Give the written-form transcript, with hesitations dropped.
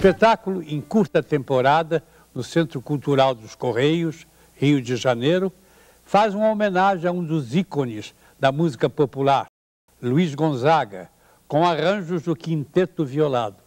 espetáculo em curta temporada no Centro Cultural dos Correios, Rio de Janeiro, faz uma homenagem a um dos ícones da música popular, Luiz Gonzaga, com arranjos do Quinteto Violado.